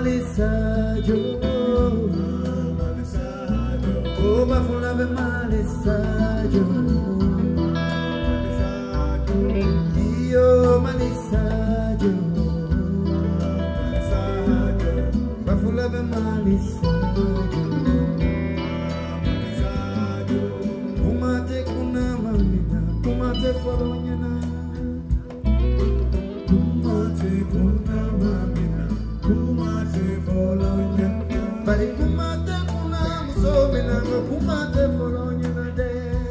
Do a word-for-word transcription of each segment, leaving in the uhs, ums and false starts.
malisajo, oh bafula be malisajo, iyo malisajo, bafula be malisajo, kumate kuna mamina, kumate folonyana, kumate kuna mamina, kumate folonyana, bari kumate kuna musomina, kumate folonyana de,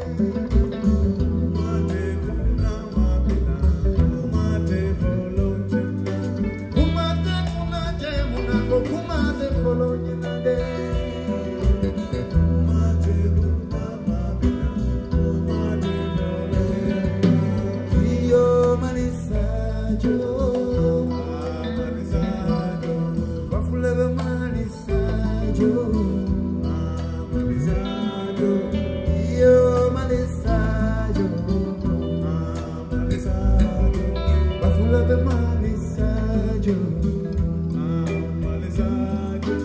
kumate kuna mamina, kumate folonyana, kumate kuna jemuna, kumate folonyana de, kumate kuna mamina, kumate folonyana, iyo malisajo. Bafulebe malisajo, malisajo, iyo malisajo, malisajo, bafulebe malisajo, malisajo.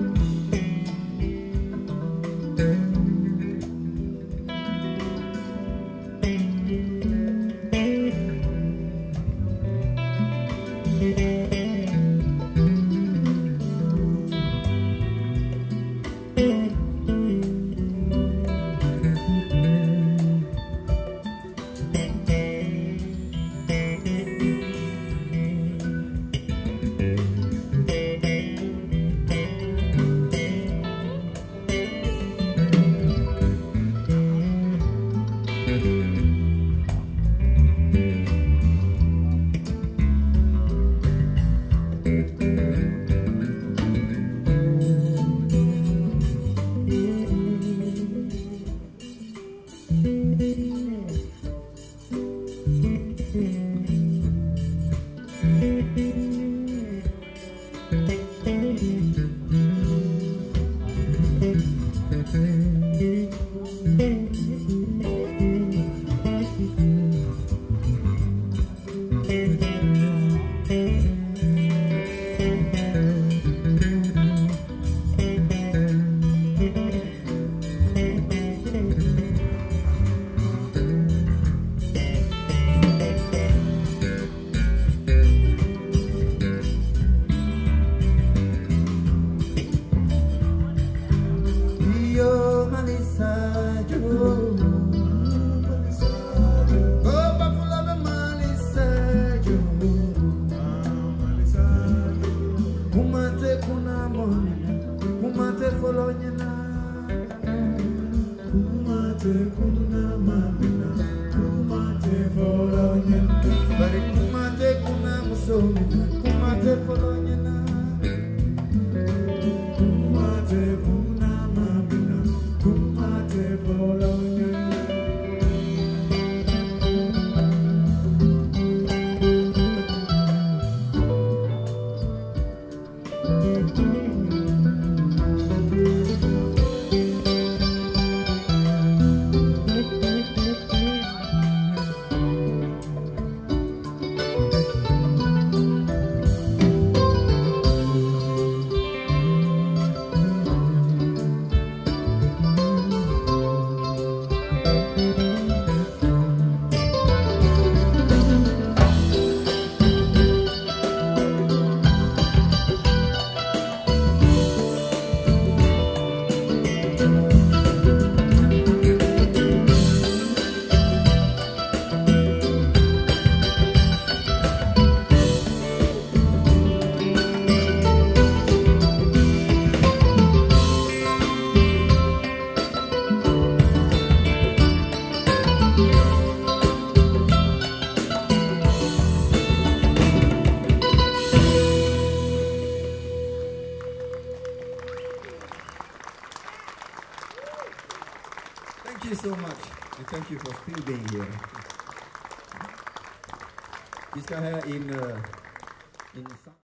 Thank you so much, and thank you for still being here. Vi skal have en, uh, en